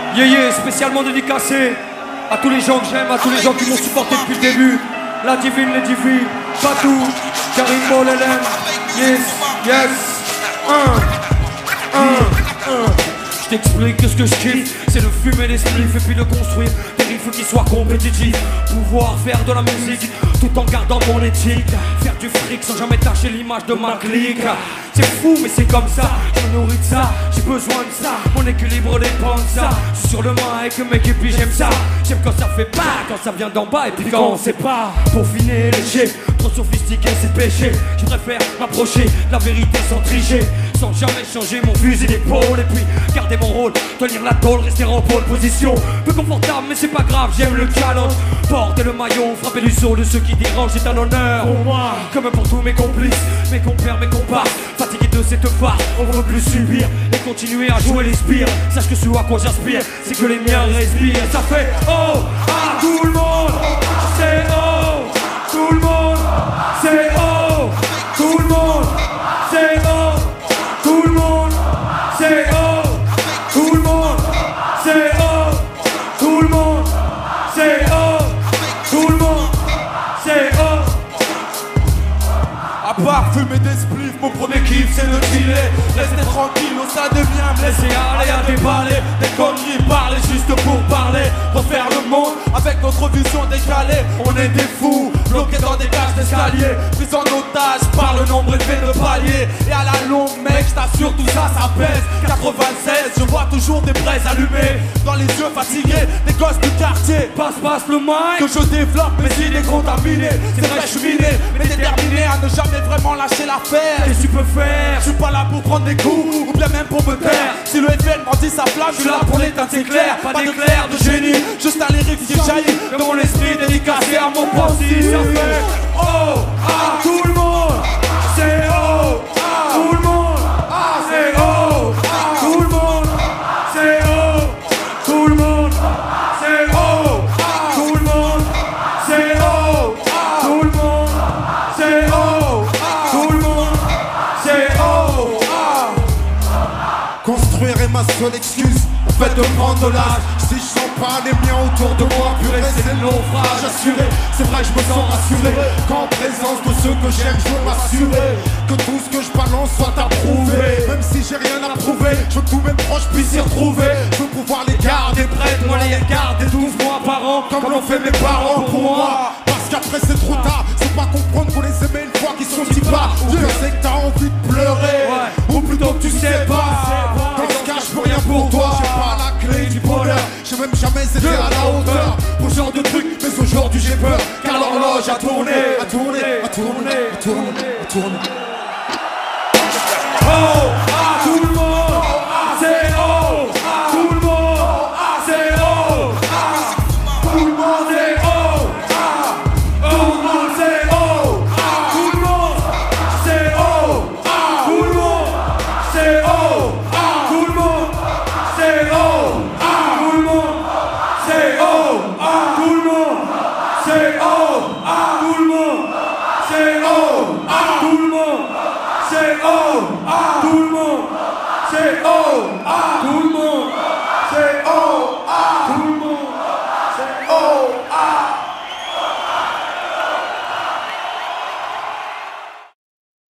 Yeah, spécialement dédicacé à tous les gens que j'aime, à tous les gens qui m'ont supporté depuis le début. La divine, les divines, Fatou, Karim Bolelem, yes, yes, Je t'explique que ce que je kiffe, c'est le fumer les spliffs et puis le construire. Il faut qu'il soit compétitif, pouvoir faire de la musique tout en gardant mon éthique. Faire du fric sans jamais tâcher l'image de ma clique. C'est fou mais c'est comme ça, je me nourris de ça, j'ai besoin de ça, mon équilibre dépend de ça. Je suis sur le mic mec et puis j'aime ça. J'aime quand ça fait pas, quand ça vient d'en bas et puis quand on sait pas. Pour finir léger, trop sophistiqué c'est péché. Je préfère m'approcher de la vérité sans tricher, sans jamais changer mon fusil d'épaule. Et puis garder mon rôle, tenir la tôle, rester en pole position. Peu confortable mais c'est pas grave, j'aime le challenge. Porter le maillot, frapper du saut de ceux qui dérangent, c'est un honneur pour moi, comme pour tous mes complices, mes compères, mes comparses. Fatigué de cette farce, on veut plus subir et continuer à jouer les spires. Sache que ce à quoi j'aspire, c'est que les miens respirent. Ça fait oh à tout le monde, c'est oh, tout le monde, c'est oh, tout le monde, c'est oh, tout le monde, c'est oh, tout le monde, c'est oh, tout le monde, c'est oh, tout le monde, c'est oh. À part fumer des spliffs, mon premier kiff c'est de filer. Rester tranquille, ça devient me laisser aller à déballer. Des conneries, parler juste pour parler. Refaire le monde avec notre vision décalée. On est des fous, bloqués dans des cages d'escalier. Pris en otage par le nombre élevé de paliers. Et à la longue mec, je t'assure tout ça, ça pèse. 96, je vois toujours des braises allumées. Dans les yeux fatigués, des gosses du quartier. Passe le mic, que je développe mes idées contaminées. C'est vrai, je suis miné, mais déterminé à ne jamais vraiment lâcher l'affaire. qu'est-ce que tu peux faire? Je suis pas là pour prendre des coups, ou bien même pour me taire. Si le événement dit sa flamme, je suis là pour l'éteindre, c'est clair. Pas d'éclair de génie, juste un lyrique qui jaillit de mon esprit dédicacé à mon pensif. Ça fait oh, ah, Tout le monde, c'est oh, ah, tout le monde, c'est oh, tout le monde, c'est oh, tout le monde, c'est oh, tout le monde, c'est oh, tout le monde, c'est oh, tout le monde, c'est oh. Construire est ma seule excuse, en fait de prendre de l'âge. Si je sens pas les miens autour de moi, purée c'est le naufrage assuré. C'est vrai que je me sens rassuré, qu'en présence de ceux que j'aime je veux m'assurer que tout ce que je balance soit approuvé. Même si j'ai rien à prouver, je veux que tous mes proches puissent s'y retrouver. Je veux pouvoir les garder près de moi, les garder 12 mois par an, comme l'ont fait mes parents pour moi. Parce qu'après c'est trop tard, c'est pas comprendre qu'on les aimait une fois qu'ils sont si bas. Ou que c'est que t'as envie de pleurer, ou plutôt que tu sais pas. Dans ce cas je peux rien pour toi, j'ai pas la clé du bonheur. J'ai même jamais été à la hauteur pour ce genre de truc, mais aujourd'hui j'ai peur. Car l'horloge a tourné, a tourné, a tourné, a tourné, a tourné. Oh.